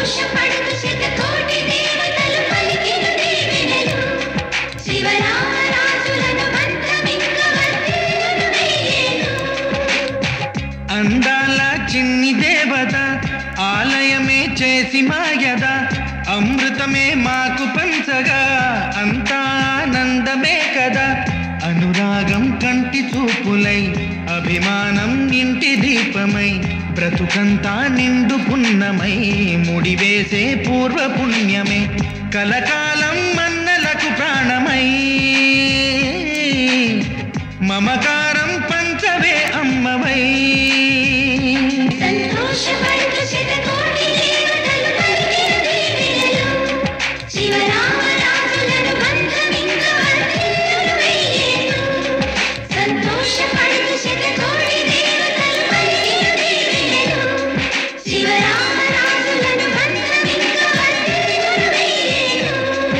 సంతోషపడుతూ శతకోటి దేవతలు పలికిన దీవెనలు శివరామరాజులను మంత్రమింక వర్ధిల్లును వెయ్యేళ్ళు. అందాల చిన్ని దేవత ఆలయమే చేసి మాయద అమృతమే మాకు పంచగా అంతా ఆనందమే కదా. అనురాగం కంటి చూపులై అభిమానం ఇంటి దీపమై బ్రతుకంతా నిండు పున్నమై ముడివేసే పూర్వ పుణ్యమే కలకాలం మన్నలకు ప్రాణమై మమకారం పంచవే అమ్మవై. సంతోషపడుతూ శతకోటి దేవతలు పలికిన దీవెనలు శివరామరాజులను మంత్రమింక వర్ధిల్లును వెయ్యేళ్ళు. సంతోషపడుతూ శతకోటి దేవతలు పలికిన దీవెనలు శివరామరాజులను మంత్రమింక వర్ధిల్లును వెయ్యేళ్ళు.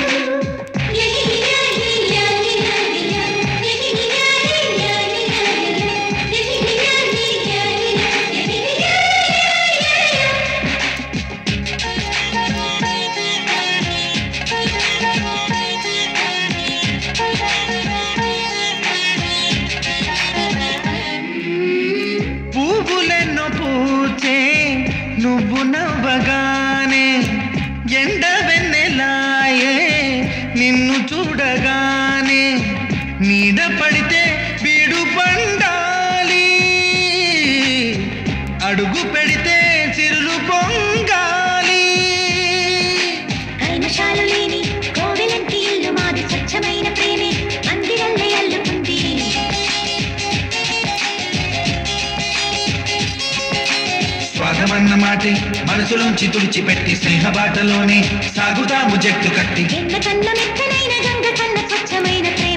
పువ్వులెన్నో పూచే నువ్వు నవ్వగానే ఎండ వెన్నెలాయే నిన్ను చూడగానే నీడ పడితే బీడు పండాలి అడుగు పెడితే చిరులు పొంగాలి. కల్మషాలు లేని కోవెలంటి ఇల్లు మాది స్వచ్ఛమైన ప్రేమే మందిరల్లే అల్లుకుంది. స్వాగమన్న మాటే మనసులోంచి తుడిచిపెట్టి స్నేహబాటలోనే సాగుతాము జట్టు కట్టి. ఎండ కన్న మెత్తనైన గంగ కన్న స్వచ్ఛమైన ప్రేమ